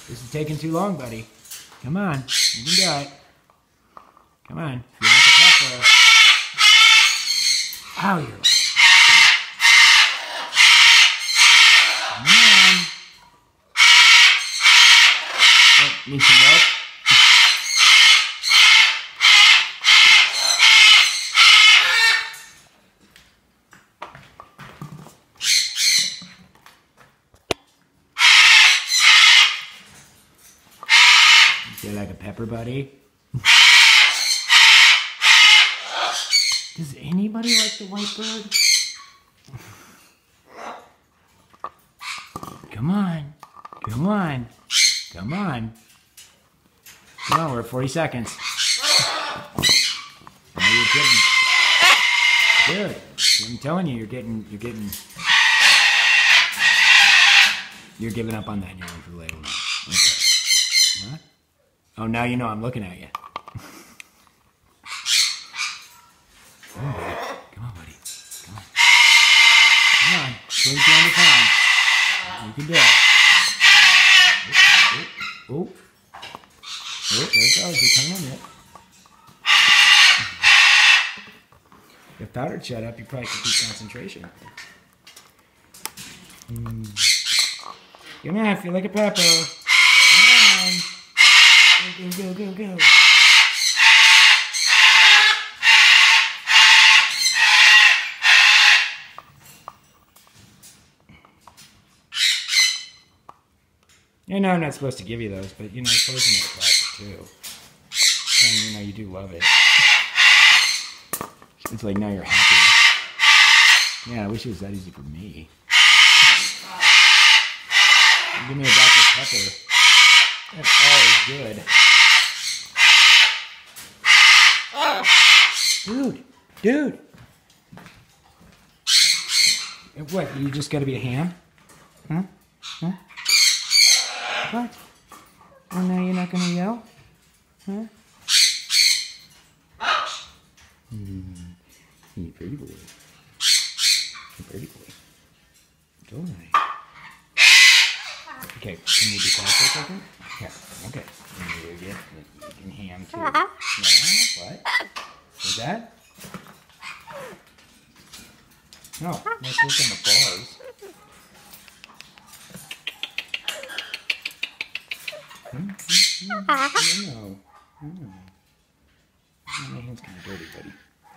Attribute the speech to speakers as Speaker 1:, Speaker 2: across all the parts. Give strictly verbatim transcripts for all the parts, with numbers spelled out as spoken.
Speaker 1: This is taking too long, buddy. Come on. You can do it. Come on. Feel like a pepper. Ow, you're right. Come on. Oh, need some rope? Feel like a pepper, buddy? Does anybody like the white bird? Come on. Come on. Come on. Come on, we're at forty seconds. Now you're getting good. I'm telling you, you're getting you're getting you're giving up on that and you're going for the later one. Okay. What? Oh, now you know I'm looking at you. Come on, buddy. Come on, buddy. Come on. Come on. twenty-two hundred pounds. You can do it. Oh, oh, oh. Oh, there it goes. You're coming in yet. If powdered shut up, you probably could keep concentration. Mm. Come on, feel like a pepper. Come on. Go, go, go, go, go. I know I'm not supposed to give you those, but you know, poison is plastic too. And you know, you do love it. It's like now you're happy. Yeah, I wish it was that easy for me. Give me a Doctor Pepper. That's always good. Dude, dude. What, you just gotta be a ham? Huh? Huh? What? Oh, now you're not gonna yell? Huh? Mm. You pretty boy. You pretty boy. It's alright. Okay, can you be quiet for a second? Yeah, okay. You get, you can ham too. Yeah, what? Is that? No, let's look in the bars. Hmm? Hmm? No. No. My hand's kind of dirty, buddy.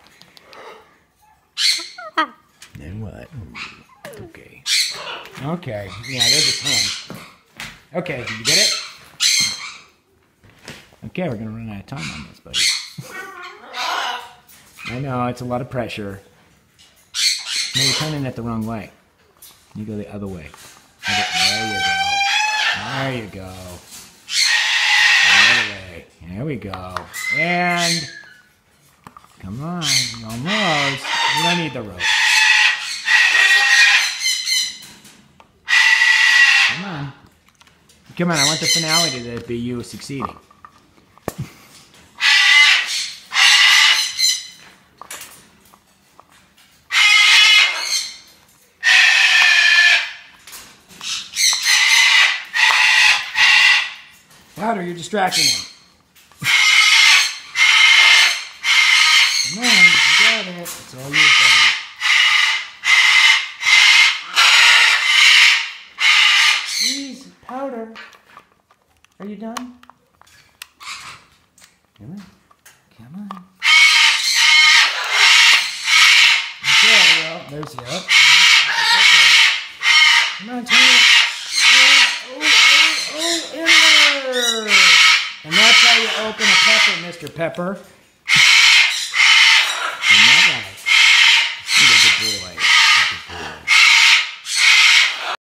Speaker 1: Then what? Okay. Okay. Yeah, there's a ton. Okay, did you get it? Okay, we're gonna run out of time on this, buddy. I know, it's a lot of pressure. No, you're turning it the wrong way. You go the other way. There you go. There you go. The other way. There we go. And come on, almost. You don't need the rope. Come on. Come on, I want the finale to be you succeeding. Powder, you're distracting him. Come on, you got it. It's all you, buddy. Please, Powder. Are you done? Come on. Come on. Okay, well, there's the up. Come on, turn it. Oh, oh, oh, in there. And that's how you open a pepper, Mister Pepper.